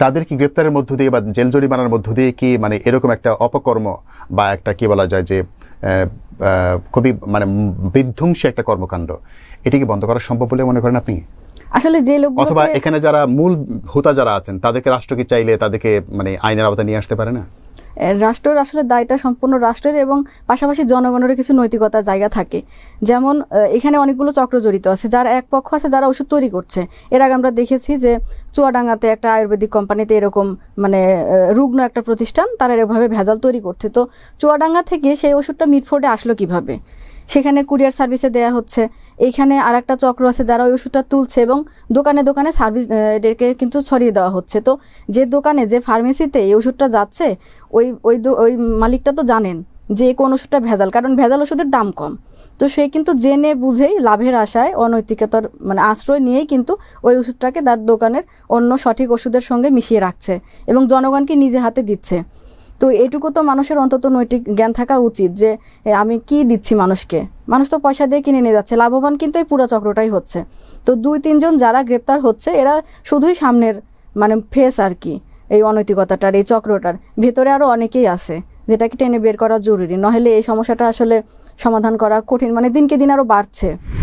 তাদের কি গ্রেপ্তারের মধ্য দিয়ে বা জেল জরিমানার মধ্য দিয়ে কি মানে এরকম একটা অপকর্ম বা একটা কি বলা যায় যে খুবই মানে বিধ্বংসী একটা কর্মকাণ্ড, এটিকে বন্ধ করা সম্ভব বলে মনে করেন আপনি? আসলে যে লোক, অথবা এখানে যারা মূল হোতা যারা আছেন তাদেরকে রাষ্ট্র কি চাইলে তাদেরকে মানে আইনের আওতায় নিয়ে আসতে পারে না? রাষ্ট্রের আসলে দায়টা সম্পূর্ণ রাষ্ট্রের, এবং পাশাপাশি জনগণের কিছু নৈতিকতার জায়গা থাকে। যেমন এখানে অনেকগুলো চক্র জড়িত আছে, যার এক পক্ষ আছে যারা ওষুধ তৈরি করছে। এর আগে আমরা দেখেছি যে চুয়াডাঙ্গাতে একটা আয়ুর্বেদিক কোম্পানিতে এরকম মানে রুগ্ন একটা প্রতিষ্ঠান, তারা এরকমভাবে ভেজাল তৈরি করছে। তো চুয়াডাঙ্গা থেকে সেই ওষুধটা মিটফোর্ডে আসলো কিভাবে? সেখানে কুরিয়ার সার্ভিসে দেয়া হচ্ছে। এইখানে আর একটা চক্র আছে যারা ওই ওষুধটা তুলছে এবং দোকানে দোকানে সার্ভিস এদেরকে কিন্তু ছড়িয়ে দেওয়া হচ্ছে। তো যে দোকানে, যে ফার্মেসিতে এই ওষুধটা যাচ্ছে, ওই মালিকটা তো জানেন যে কোন ওষুধটা ভেজাল, কারণ ভেজাল ওষুধের দাম কম। তো সে কিন্তু জেনে বুঝেই লাভের আশায় অনৈতিকতার মানে আশ্রয় নিয়েই কিন্তু ওই ওষুধটাকে তার দোকানের অন্য সঠিক ওষুধের সঙ্গে মিশিয়ে রাখছে এবং জনগণকে নিজে হাতে দিচ্ছে। তো এটুকু তো মানুষের অন্তত নৈতিক জ্ঞান থাকা উচিত যে আমি কি দিচ্ছি মানুষকে। মানুষ তো পয়সা দিয়ে কিনে নিয়ে যাচ্ছে, লাভবান কিন্তু এই পুরো চক্রটাই হচ্ছে। তো 2-3 জন যারা গ্রেপ্তার হচ্ছে এরা শুধুই সামনের মানে ফেস আর কি এই অনৈতিকতাটার, এই চক্রটার। ভেতরে আরও অনেকেই আছে যেটাকে টেনে বের করা জরুরি, নইলে এই সমস্যাটা আসলে সমাধান করা কঠিন, মানে দিনকে দিন আরও বাড়ছে।